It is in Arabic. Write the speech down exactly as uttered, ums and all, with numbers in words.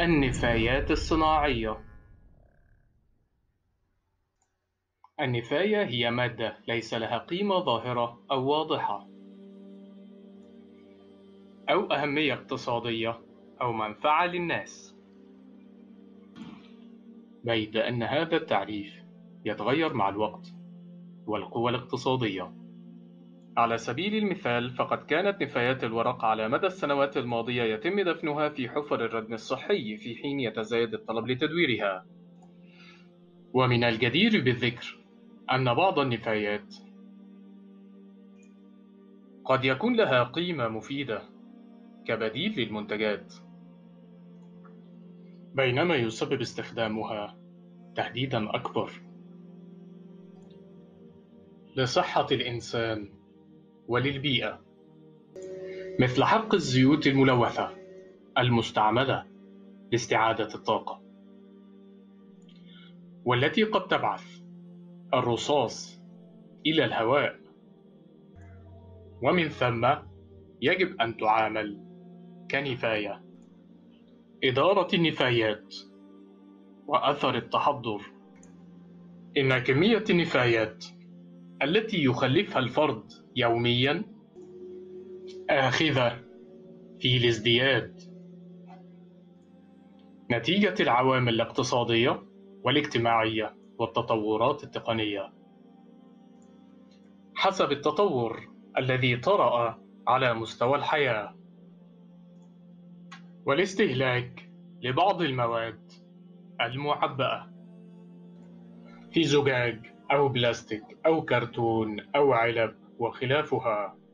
النفايات الصناعية. النفاية هي مادة ليس لها قيمة ظاهرة أو واضحة، أو أهمية اقتصادية أو منفعة للناس، بيد أن هذا التعريف يتغير مع الوقت والقوى الاقتصادية. على سبيل المثال، فقد كانت نفايات الورق على مدى السنوات الماضية يتم دفنها في حفر الردم الصحي في حين يتزايد الطلب لتدويرها. ومن الجدير بالذكر أن بعض النفايات قد يكون لها قيمة مفيدة كبديل للمنتجات، بينما يسبب استخدامها تهديدًا أكبر لصحة الإنسان وللبيئة، مثل حرق الزيوت الملوثة المستعملة لاستعادة الطاقة، والتي قد تبعث الرصاص إلى الهواء، ومن ثم يجب أن تعامل كنفاية. إدارة النفايات وأثر التحضر. إن كمية النفايات التي يخلفها الفرد يومياً آخذة في الازدياد نتيجة العوامل الاقتصادية والاجتماعية والتطورات التقنية. حسب التطور الذي طرأ على مستوى الحياة والاستهلاك لبعض المواد المعبأة في زجاج أو بلاستيك أو كرتون أو علب وخلافها،